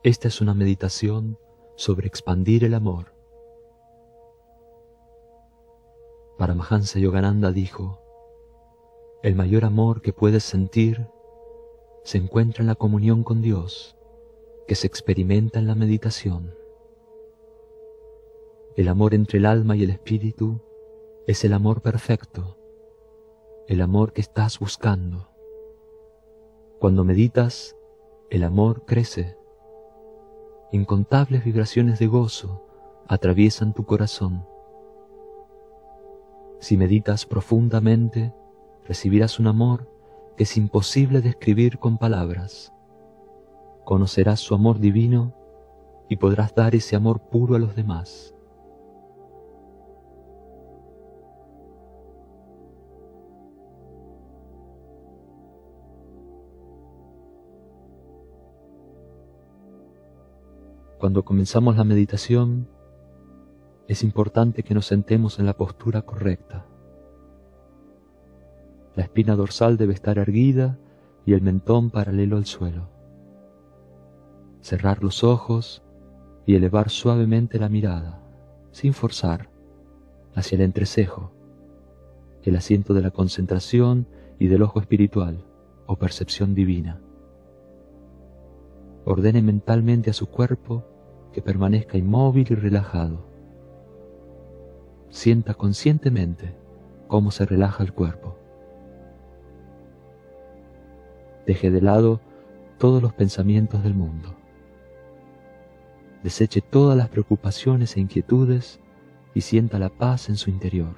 Esta es una meditación sobre expandir el amor. Paramahansa Yogananda dijo: el mayor amor que puedes sentir se encuentra en la comunión con Dios, que se experimenta en la meditación. El amor entre el alma y el espíritu es el amor perfecto, el amor que estás buscando. Cuando meditas, el amor crece. Incontables vibraciones de gozo atraviesan tu corazón. Si meditas profundamente, recibirás un amor que es imposible describir con palabras. Conocerás su amor divino y podrás dar ese amor puro a los demás. Cuando comenzamos la meditación, es importante que nos sentemos en la postura correcta. La espina dorsal debe estar erguida y el mentón paralelo al suelo. Cerrar los ojos y elevar suavemente la mirada, sin forzar, hacia el entrecejo, el asiento de la concentración y del ojo espiritual o percepción divina. Ordene mentalmente a su cuerpo que permanezca inmóvil y relajado. Sienta conscientemente cómo se relaja el cuerpo. Deje de lado todos los pensamientos del mundo. Deseche todas las preocupaciones e inquietudes y sienta la paz en su interior.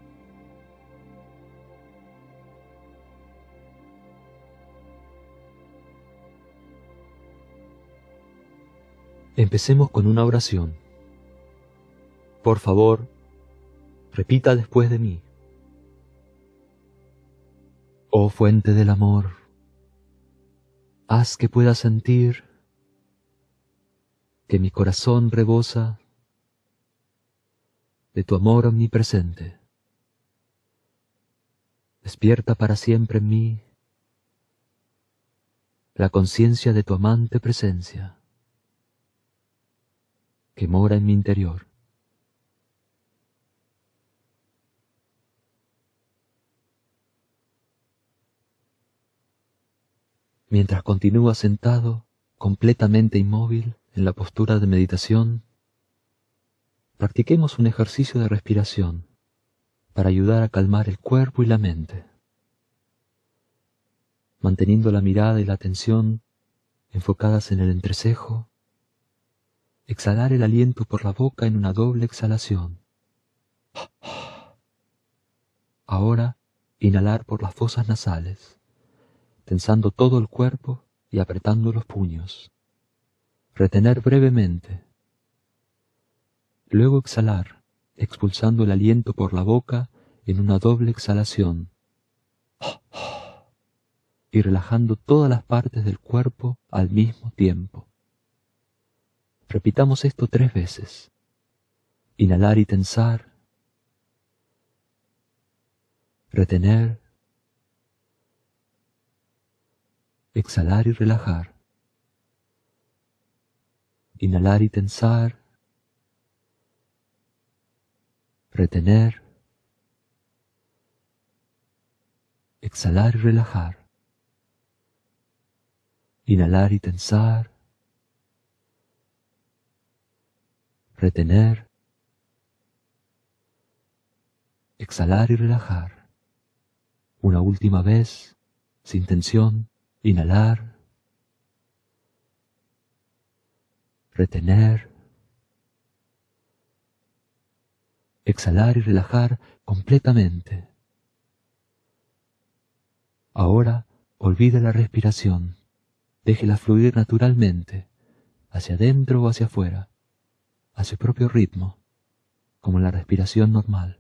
Empecemos con una oración. Por favor, repita después de mí. Oh fuente del amor, haz que pueda sentir que mi corazón rebosa de tu amor omnipresente. Despierta para siempre en mí la conciencia de tu amante presencia que mora en mi interior. Mientras continúa sentado, completamente inmóvil, en la postura de meditación, practiquemos un ejercicio de respiración para ayudar a calmar el cuerpo y la mente. Manteniendo la mirada y la atención enfocadas en el entrecejo, exhalar el aliento por la boca en una doble exhalación. Ahora, inhalar por las fosas nasales, tensando todo el cuerpo y apretando los puños. Retener brevemente. Luego exhalar, expulsando el aliento por la boca en una doble exhalación. Y relajando todas las partes del cuerpo al mismo tiempo. Repitamos esto 3 veces. Inhalar y tensar. Retener. Exhalar y relajar. Inhalar y tensar. Retener. Exhalar y relajar. Inhalar y tensar. Retener. Exhalar y relajar. Una última vez, sin tensión, inhalar. Retener. Exhalar y relajar completamente. Ahora, olvide la respiración. Déjela fluir naturalmente, hacia adentro o hacia afuera, a su propio ritmo, como la respiración normal.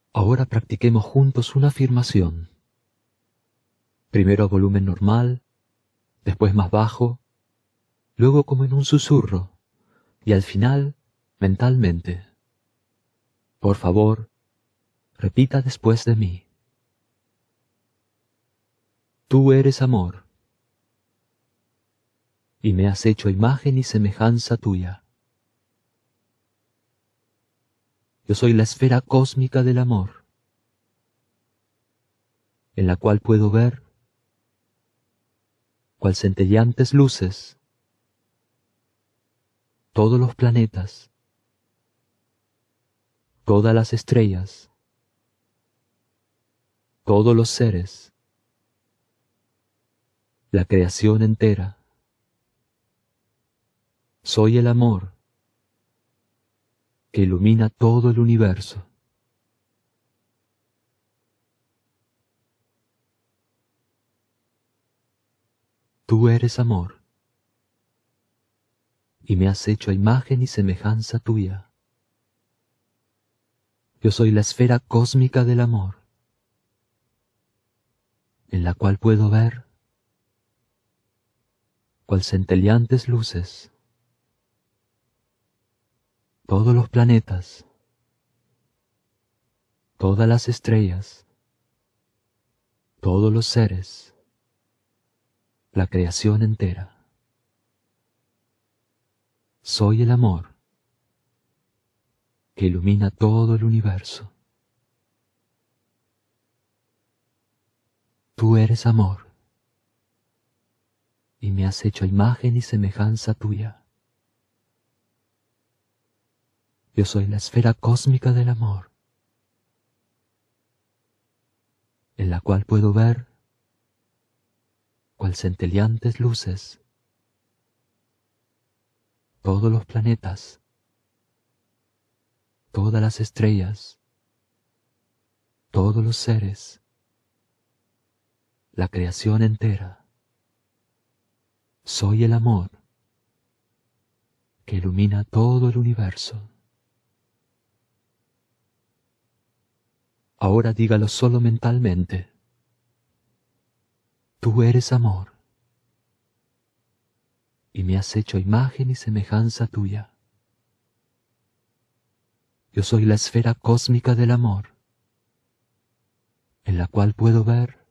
Ahora practiquemos juntos una afirmación. Primero a volumen normal, después más bajo, luego como en un susurro, y al final mentalmente. Por favor, repita después de mí. Tú eres amor, y me has hecho imagen y semejanza tuya. Yo soy la esfera cósmica del amor, en la cual puedo ver, cual centelleantes luces, todos los planetas, todas las estrellas, todos los seres, la creación entera. Soy el amor que ilumina todo el universo. Tú eres amor, y me has hecho a imagen y semejanza tuya. Yo soy la esfera cósmica del amor, en la cual puedo ver, cual centelleantes luces, todos los planetas, todas las estrellas, todos los seres, la creación entera. Soy el amor que ilumina todo el universo. Tú eres amor, y me has hecho a imagen y semejanza tuya. Yo soy la esfera cósmica del amor, en la cual puedo ver, cual centelleantes luces, todos los planetas, todas las estrellas, todos los seres, la creación entera. Soy el amor que ilumina todo el universo. Ahora dígalo solo mentalmente. Tú eres amor, y me has hecho imagen y semejanza tuya. Yo soy la esfera cósmica del amor, en la cual puedo ver,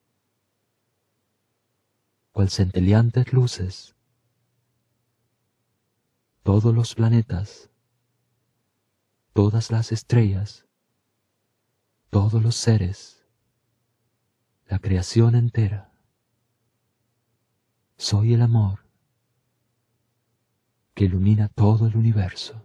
cual centelleantes luces, todos los planetas, todas las estrellas, todos los seres, la creación entera. Soy el amor que ilumina todo el universo.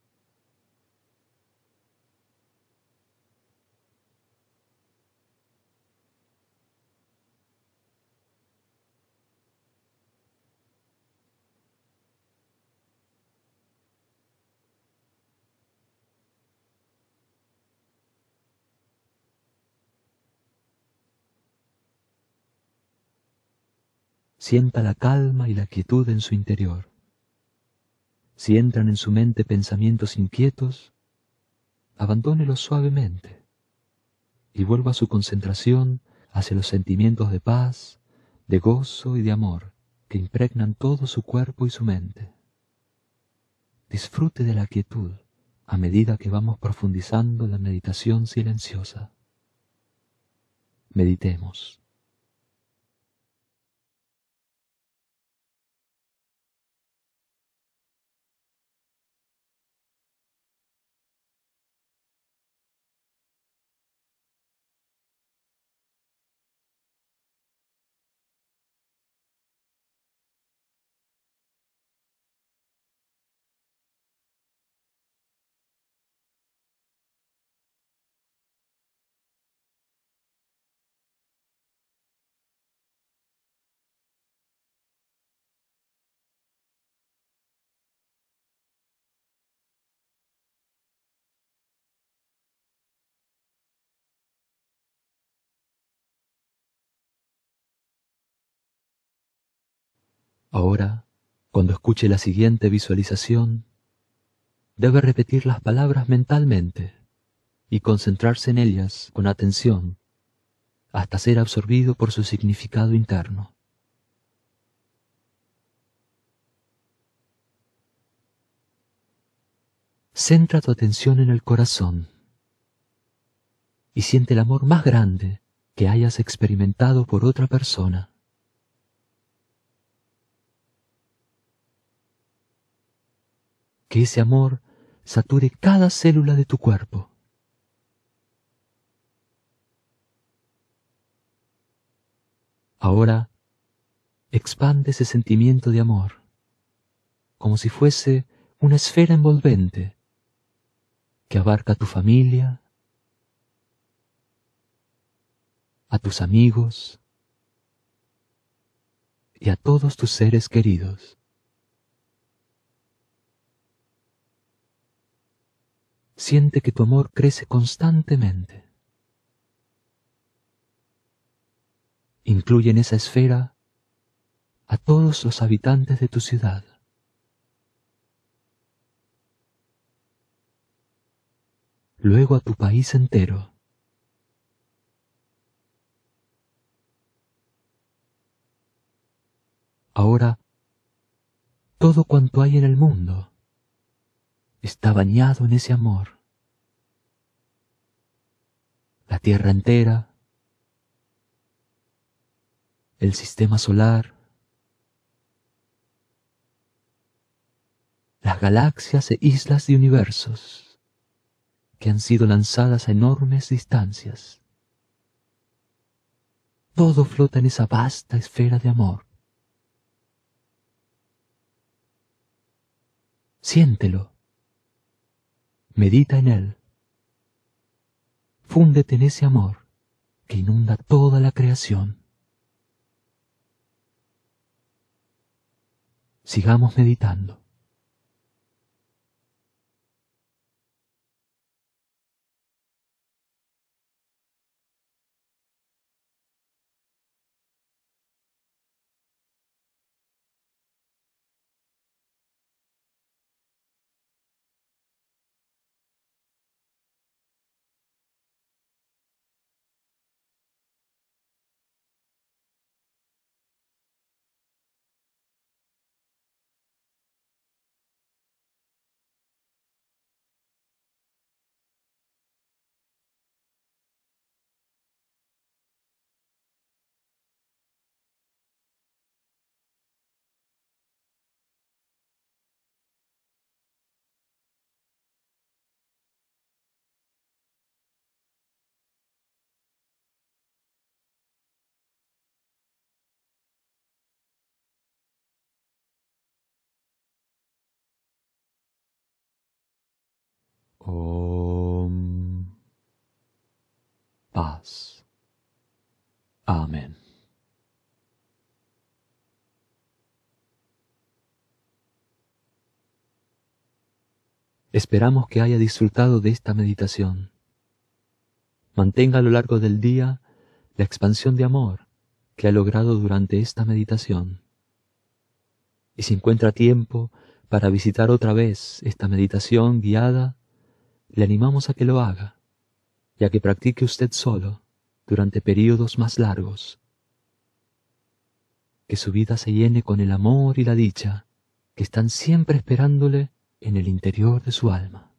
Sienta la calma y la quietud en su interior. Si entran en su mente pensamientos inquietos, abandónelos suavemente y vuelva su concentración hacia los sentimientos de paz, de gozo y de amor que impregnan todo su cuerpo y su mente. Disfrute de la quietud a medida que vamos profundizando en la meditación silenciosa. Meditemos. Ahora, cuando escuche la siguiente visualización, debe repetir las palabras mentalmente. y concentrarse en ellas con atención hasta ser absorbido por su significado interno. Centra tu atención en el corazón y siente el amor más grande que hayas experimentado por otra persona. Que ese amor sature cada célula de tu cuerpo. Ahora, expande ese sentimiento de amor, como si fuese una esfera envolvente que abarca a tu familia, a tus amigos y a todos tus seres queridos. Siente que tu amor crece constantemente. Incluye en esa esfera a todos los habitantes de tu ciudad. Luego a tu país entero. Ahora, todo cuanto hay en el mundo está bañado en ese amor. La tierra entera, el sistema solar, las galaxias e islas de universos que han sido lanzadas a enormes distancias. Todo flota en esa vasta esfera de amor. Siéntelo. Medita en él. Fúndete en ese amor que inunda toda la creación. Sigamos meditando. Om. Paz. Amén. Esperamos que haya disfrutado de esta meditación. Mantenga a lo largo del día la expansión de amor que ha logrado durante esta meditación. Y si encuentra tiempo para visitar otra vez esta meditación guiada, le animamos a que lo haga, ya que practique usted solo durante periodos más largos. Que su vida se llene con el amor y la dicha que están siempre esperándole en el interior de su alma.